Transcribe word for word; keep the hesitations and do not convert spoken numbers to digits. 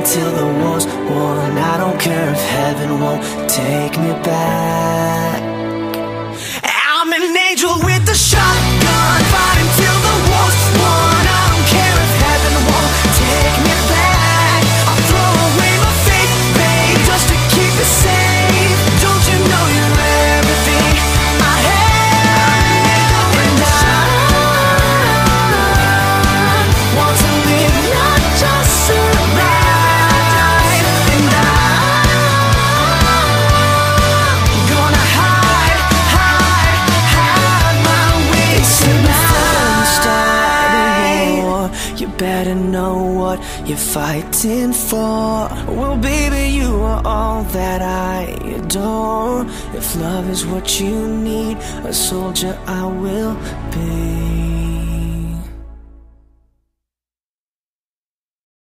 till the war's won. I don't care if heaven won't take me back. I'm an angel with a shotgun, fighting till the war's won. I don't care if heaven won't take me back. I'll throw away my faith, babe, just to keep it safe. Don't you know you're everything I have? And I want to live, not just survive. And I'm gonna hide, hide, hide my way tonight. You better know what you're fighting for. Well, baby, you are all that I adore. If love is what you need, a soldier I will be.